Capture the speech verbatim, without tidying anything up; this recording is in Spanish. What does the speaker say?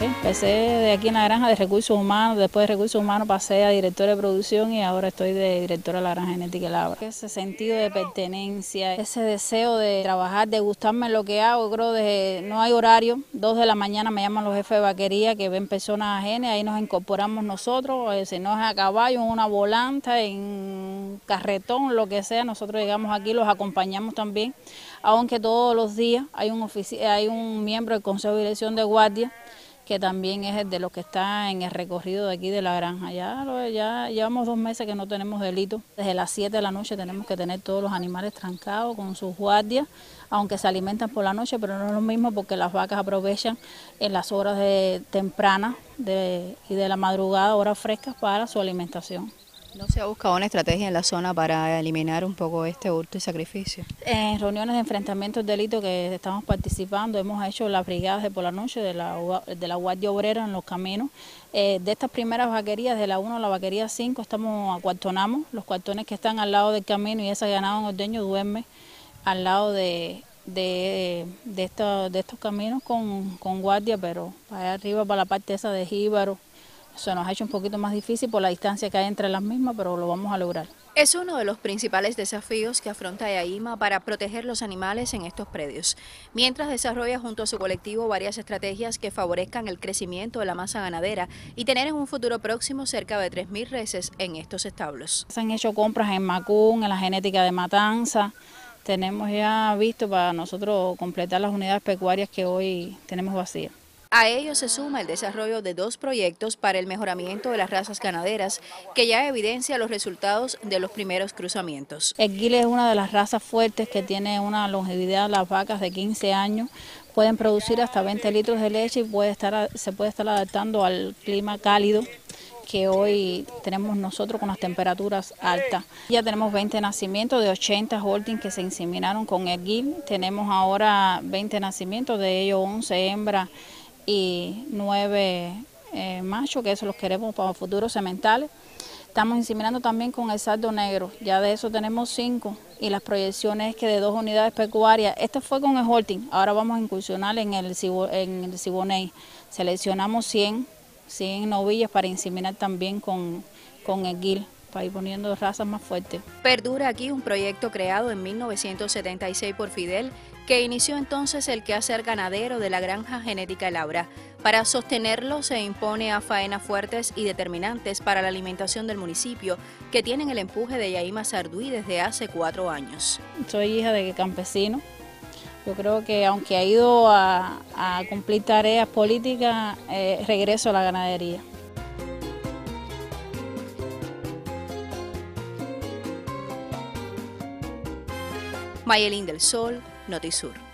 Empecé de aquí en la granja de recursos humanos, después de recursos humanos pasé a directora de producción y ahora estoy de directora de la granja genética El Abra. Ese sentido de pertenencia, ese deseo de trabajar, de gustarme lo que hago, creo que no hay horario, dos de la mañana me llaman los jefes de vaquería que ven personas ajenas, ahí nos incorporamos nosotros, si no es a caballo, en una volanta, en carretón, lo que sea, nosotros llegamos aquí, los acompañamos también, aunque todos los días hay un, hay un miembro del Consejo de Dirección de Guardia, que también es el de los que está en el recorrido de aquí de la granja. Ya, ya llevamos dos meses que no tenemos delito. Desde las siete de la noche tenemos que tener todos los animales trancados con sus guardias, aunque se alimentan por la noche, pero no es lo mismo porque las vacas aprovechan en las horas de tempranas de, y de la madrugada, horas frescas para su alimentación. ¿No se ha buscado una estrategia en la zona para eliminar un poco este hurto y sacrificio? En reuniones de enfrentamiento al delito que estamos participando, hemos hecho las brigadas de por la noche de la, de la Guardia Obrera en los caminos. Eh, de estas primeras vaquerías, de la uno a la vaquería cinco, estamos acuartonamos, los cuartones que están al lado del camino y ese ganado en ordeño duerme al lado de, de, de, esto, de estos caminos con, con guardia, pero para allá arriba, para la parte esa de Jíbaro. Eso nos ha hecho un poquito más difícil por la distancia que hay entre las mismas, pero lo vamos a lograr. Es uno de los principales desafíos que afronta Yaima para proteger los animales en estos predios, mientras desarrolla junto a su colectivo varias estrategias que favorezcan el crecimiento de la masa ganadera y tener en un futuro próximo cerca de tres mil reses en estos establos. Se han hecho compras en Macún, en la genética de Matanza. Tenemos ya visto para nosotros completar las unidades pecuarias que hoy tenemos vacías. A ello se suma el desarrollo de dos proyectos para el mejoramiento de las razas ganaderas que ya evidencia los resultados de los primeros cruzamientos. El guil es una de las razas fuertes que tiene una longevidad, las vacas de quince años, pueden producir hasta veinte litros de leche y puede estar, se puede estar adaptando al clima cálido que hoy tenemos nosotros con las temperaturas altas. Ya tenemos veinte nacimientos de ochenta holding que se inseminaron con el guil, tenemos ahora veinte nacimientos, de ellos once hembras y nueve eh, machos, que eso los queremos para futuros sementales. Estamos inseminando también con el sardo negro, ya de eso tenemos cinco y las proyecciones es que de dos unidades pecuarias, este fue con el Holting, ahora vamos a incursionar en el, en el Siboney, seleccionamos cien, cien novillas para inseminar también con, con el guil, para ir poniendo razas más fuertes. Perdura aquí un proyecto creado en mil novecientos setenta y seis por Fidel, que inició entonces el quehacer ganadero de la granja genética El Abra. Para sostenerlo se impone a faenas fuertes y determinantes para la alimentación del municipio, que tienen el empuje de Yaima Sarduy desde hace cuatro años. Soy hija de campesino. Yo creo que aunque ha ido a, a cumplir tareas políticas, eh, regreso a la ganadería. Mayelín del Sol, Notisur.